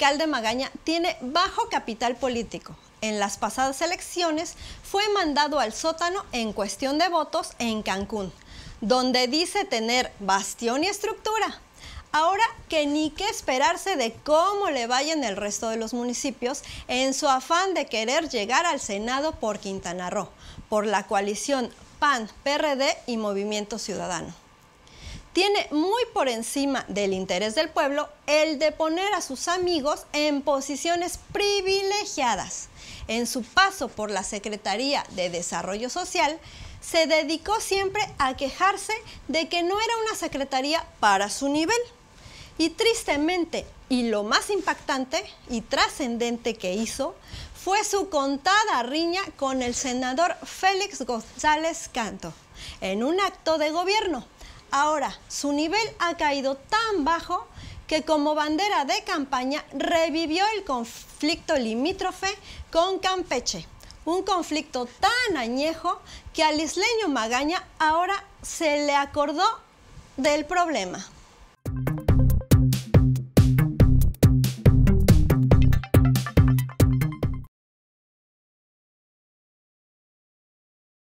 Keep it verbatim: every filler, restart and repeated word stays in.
alcalde Magaña tiene bajo capital político. En las pasadas elecciones fue mandado al sótano en cuestión de votos en Cancún, donde dice tener bastión y estructura. Ahora que ni qué esperarse de cómo le vaya en el resto de los municipios en su afán de querer llegar al Senado por Quintana Roo, por la coalición P A N, P R D y Movimiento Ciudadano. Tiene muy por encima del interés del pueblo el de poner a sus amigos en posiciones privilegiadas. En su paso por la Secretaría de Desarrollo Social, se dedicó siempre a quejarse de que no era una secretaría para su nivel. Y tristemente, y lo más impactante y trascendente que hizo, fue su contada riña con el senador Félix González Canto, en un acto de gobierno. Ahora, su nivel ha caído tan bajo que como bandera de campaña revivió el conflicto limítrofe con Campeche, un conflicto tan añejo que al isleño Magaña ahora se le acordó del problema.